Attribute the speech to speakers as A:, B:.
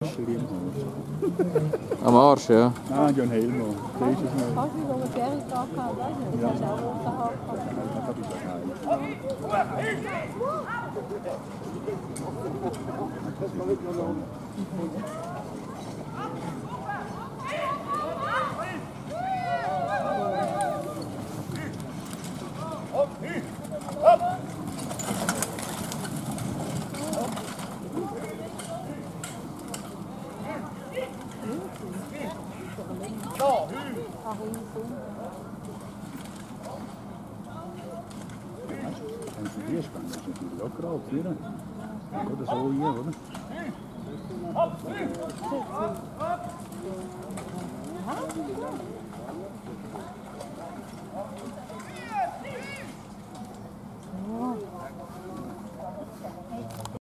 A: Am Arsch, ja.
B: Ah, John Helmer. Der ist es mal.
C: Kannst du noch eine Serie dran haben, weißt du? Das ist auch roter Haar.
B: Das ist ja geil. Wenn sie hier spannen, ist natürlich locker auf, oder? Oder so hier, oder?